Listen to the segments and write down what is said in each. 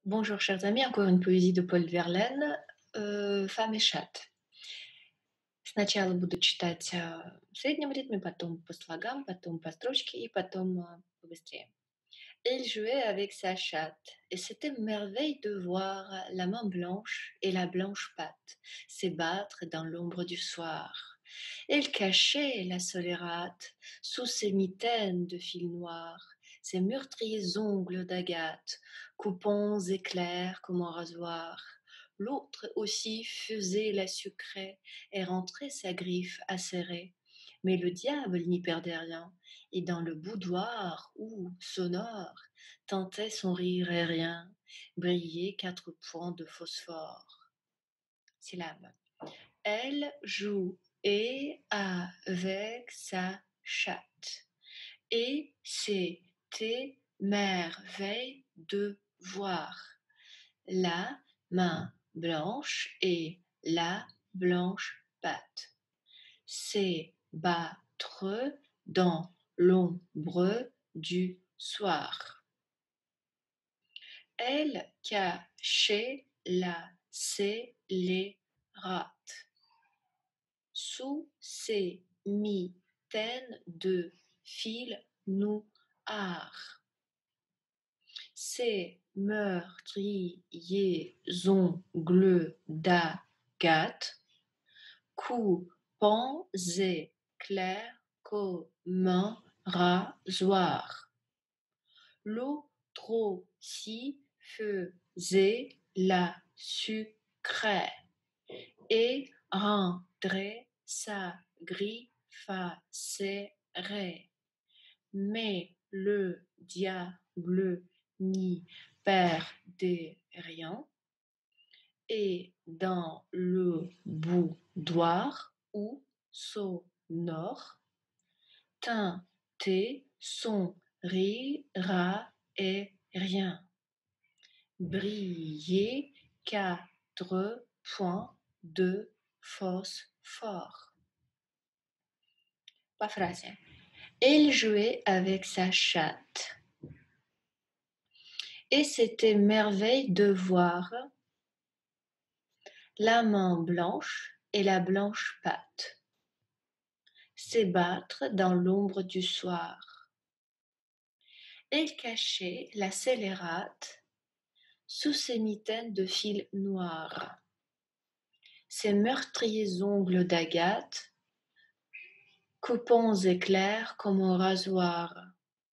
Bonjour chers amis, encore une poésie de Paul Verlaine, «Фам и шат». Сначала буду читать, в среднем ритме, потом по слогам, потом по строчке и потом, побыстрее. Il jouait avec sa chatte, et c'était merveille de voir la main blanche et la blanche patte s'ébattre dans l'ombre du soir. Il cachait la scélérate sous ses mitaines de fil noir, ses meurtriers ongles d'agate, coupants éclairs comme un rasoir. L'autre aussi faisait la sucrée et rentrait sa griffe acérée. Mais le diable n'y perdait rien, et dans le boudoir où, sonore, tintait son rire aérien, brillaient 4 points de phosphore. Syllabe. Elle jouait avec sa chatte, et c'était merveille de voir la main blanche et la blanche patte s'ébattre dans l'ombre du soir. Elle cachait la scélérate sous ses mitaines de fil noir. Ses meurtriers ongles d'agate, coupants et clairs comme un rasoir. L'autre aussi faisait la sucrée et rendrait sa griffe acérée. Mais le diable n'y perdait rien, et dans le boudoir où sonore tintait son rire aérien, brillaient 4 points de phosphore. По фразе. Il jouait avec sa chatte, et c'était merveille de voir la main blanche et la blanche patte s'ébattre dans l'ombre du soir. Il cachait la scélérate sous ses mitaines de fil noir. Ses meurtriers ongles d'agate, coupants et clairs comme un rasoir.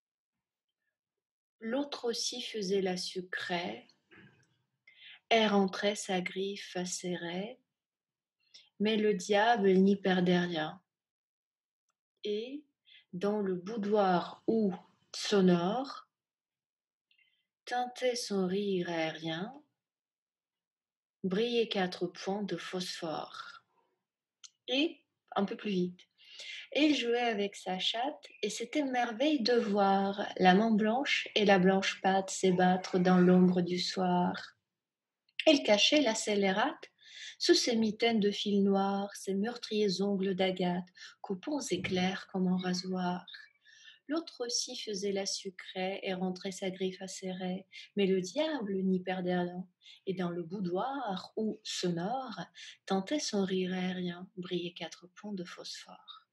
L'autre aussi faisait la sucrée et rentrait sa griffe acérée, mais le diable n'y perdait rien. Et, dans le boudoir où, sonore, tintait son rire aérien, brillaient 4 points de phosphore. Et, un peu plus vite. Et il jouait avec sa chatte, et c'était merveille de voir la main blanche et la blanche patte s'ébattre dans l'ombre du soir. Il cachait la scélérate sous ses mitaines de fil noir, ses meurtriers ongles d'agate, coupants et clairs comme un rasoir. L'autre aussi faisait la sucrée et rentrait sa griffe acérée, mais le diable n'y perdait rien, et dans le boudoir où, sonore, tintait son rire aérien, brillaient 4 points de phosphore.